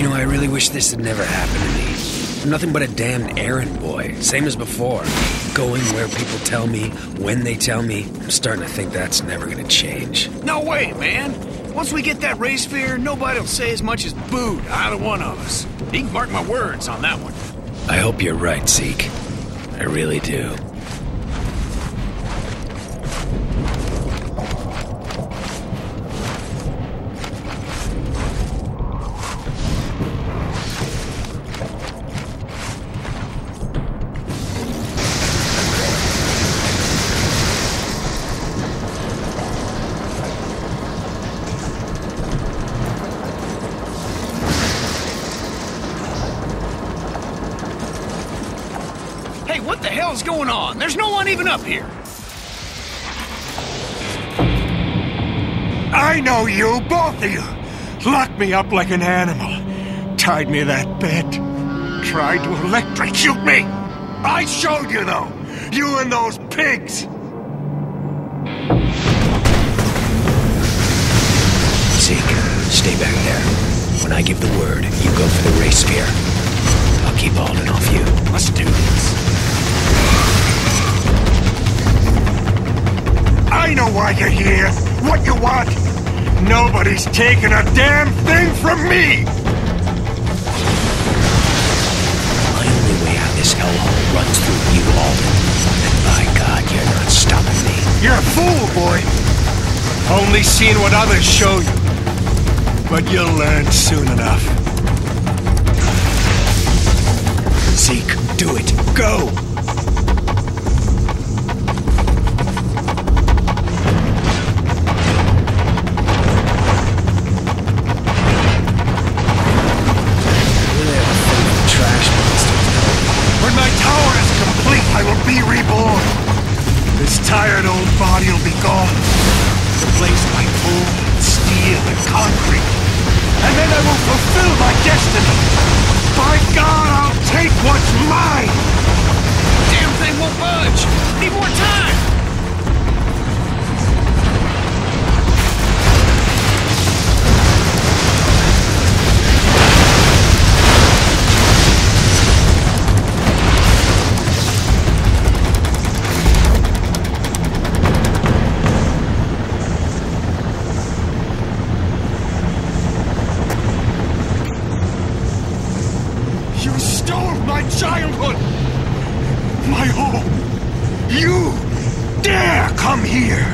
You know, I really wish this had never happened to me. I'm nothing but a damned errand boy, same as before. Going where people tell me, when they tell me. I'm starting to think that's never gonna change. No way, man. Once we get that ray sphere, nobody'll say as much as boo to either one of us. You can mark my words on that one. I hope you're right, Zeke. I really do. Hey, what the hell's going on? There's no one even up here. I know you, both of you. Locked me up like an animal. Tied me to that bed. Tried to electrocute me. I showed you, though. You and those pigs. Zeke, stay back there. When I give the word, you go for the ray sphere. I'll keep Alden off you. Let's do this. I know why you're here. What you want. Nobody's taking a damn thing from me. My only way out of this hellhole runs through you, Alden. And by God, you're not stopping me. You're a fool, boy. Only seen what others show you. But you'll learn soon enough. Zeke, do it. Go! When my tower is complete, I will be reborn. This tired old body will be gone. Replaced by bone, steel, and concrete. And then I will fulfill my destiny. By God, I'll take what's mine! Damn thing won't budge. Need more time. You stole my childhood! My home! You dare come here!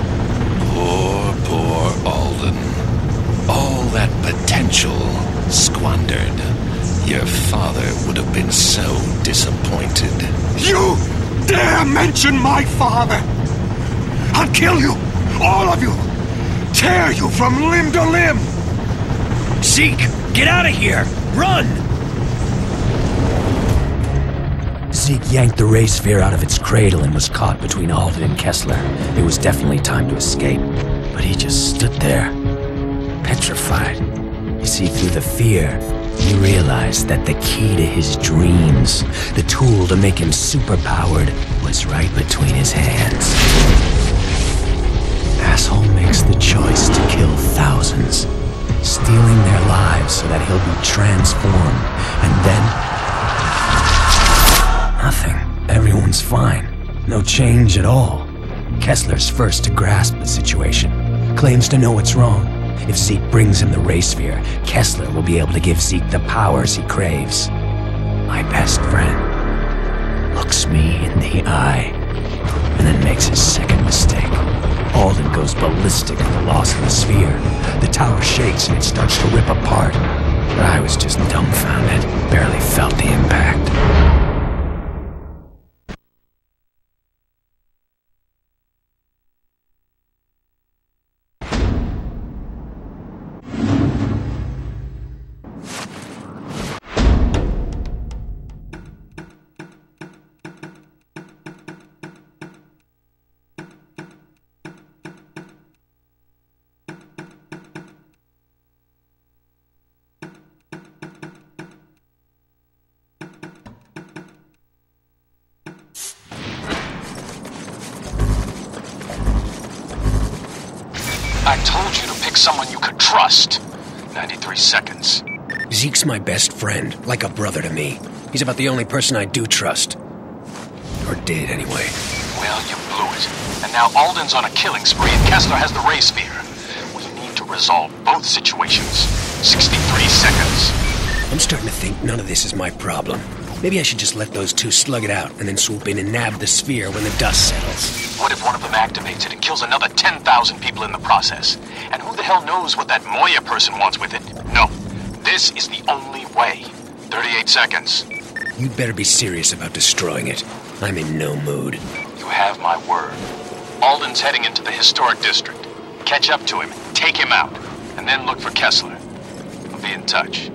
Poor Alden. All that potential squandered. Your father would have been so disappointed. You dare mention my father! I'll kill you! All of you! Tear you from limb to limb! Zeke, get out of here! Run! Zeke yanked the ray sphere out of its cradle and was caught between Alden and Kessler. It was definitely time to escape, but he just stood there, petrified. You see, through the fear, he realized that the key to his dreams, the tool to make him superpowered, was right between his hands. Asshole makes the choice to kill thousands, stealing their lives so that he'll be transformed, and then nothing. Everyone's fine. No change at all. Kessler's first to grasp the situation. Claims to know what's wrong. If Zeke brings him the ray sphere, Kessler will be able to give Zeke the powers he craves. My best friend looks me in the eye and then makes his second mistake. Alden goes ballistic at the loss of the sphere. The tower shakes and it starts to rip apart. But I was just dumbfounded. Barely felt the impact. I told you to pick someone you could trust. 93 seconds. Zeke's my best friend, like a brother to me. He's about the only person I do trust. Or did, anyway. Well, you blew it. And now Alden's on a killing spree and Kessler has the Ray Sphere. We need to resolve both situations. 63 seconds. I'm starting to think none of this is my problem. Maybe I should just let those two slug it out and then swoop in and nab the sphere when the dust settles. What if one of them activates it and kills another 10,000 people in the process? And who the hell knows what that Moya person wants with it? No. This is the only way. 38 seconds. You'd better be serious about destroying it. I'm in no mood. You have my word. Alden's heading into the historic district. Catch up to him, take him out, and then look for Kessler. I'll be in touch.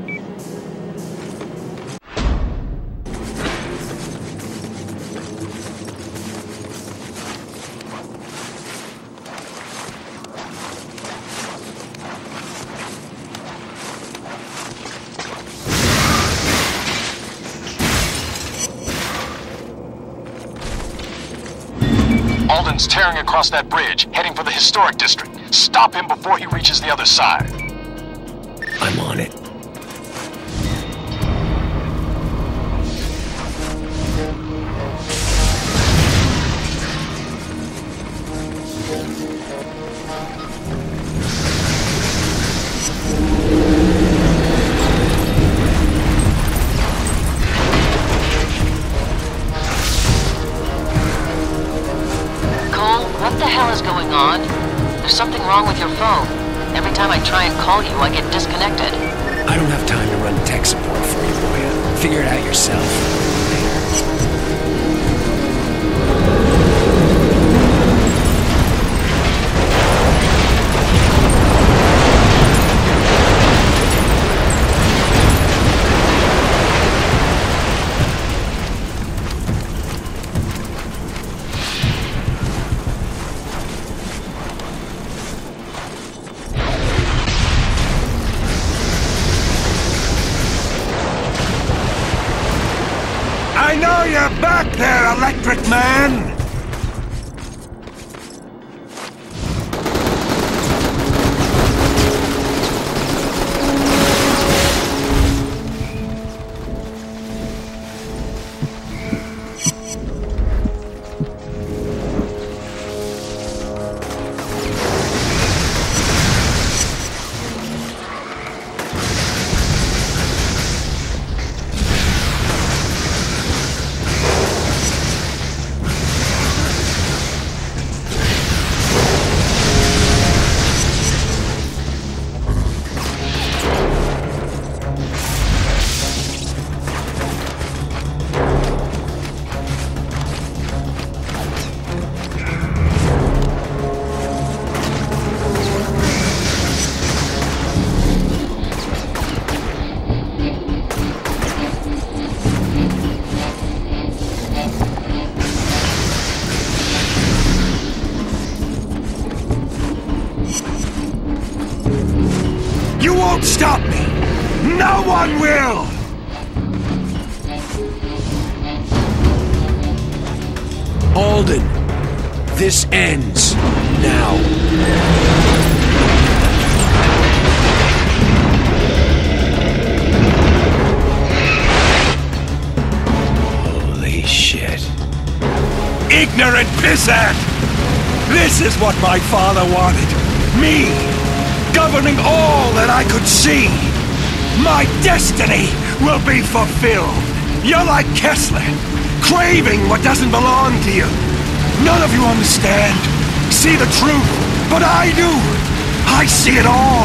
Alden's tearing across that bridge, heading for the historic district. Stop him before he reaches the other side. I'm on it. What the hell is going on? There's something wrong with your phone. Every time I try and call you, I get disconnected. I don't have time to run tech support for you, Moya. Figure it out yourself. I know you're back there, Electric Man! You won't stop me! No one will! Alden, this ends now. Holy shit. Ignorant pissant! This is what my father wanted. Me! Governing all that I could see! My destiny will be fulfilled! You're like Kessler, craving what doesn't belong to you. None of you understand, see the truth, but I do! I see it all!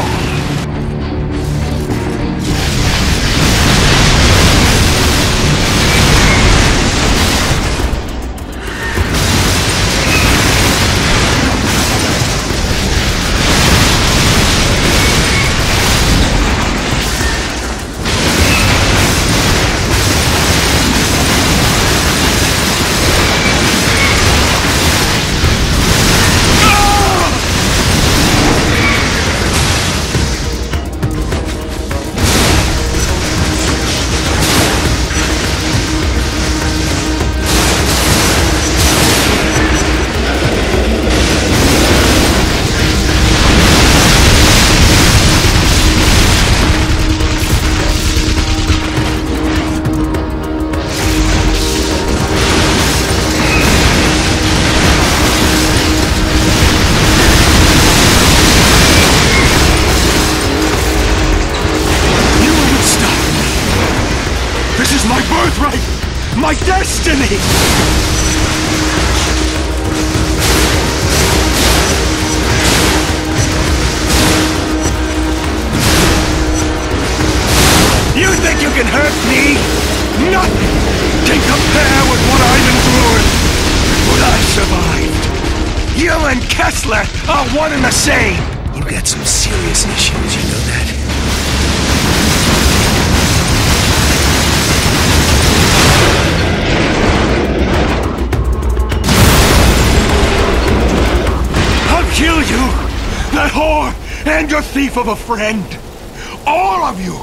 My destiny! You think you can hurt me? Nothing can compare with what I've endured. But I survived. You and Kessler are one and the same. You got some serious issues, you know that? I'll kill you! That whore and your thief of a friend! All of you!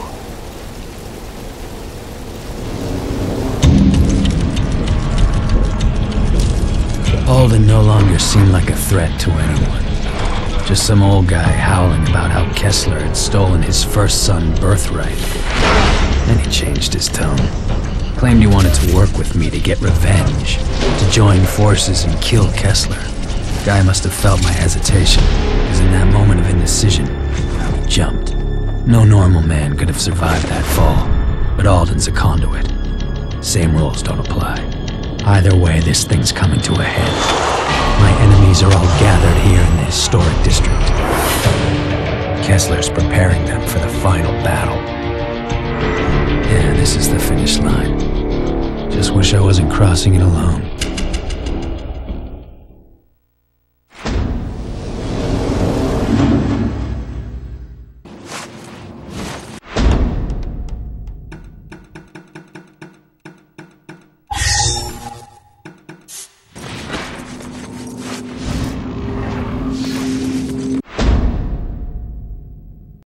Alden no longer seemed like a threat to anyone. Just some old guy howling about how Kessler had stolen his first son birthright. Then he changed his tone. Claimed he wanted to work with me to get revenge, to join forces and kill Kessler. Guy must have felt my hesitation, because in that moment of indecision, he jumped. No normal man could have survived that fall, but Alden's a conduit. Same rules don't apply. Either way, this thing's coming to a head. My enemies are all gathered here in the historic district. Kessler's preparing them for the final battle. Yeah, this is the finish line. Just wish I wasn't crossing it alone.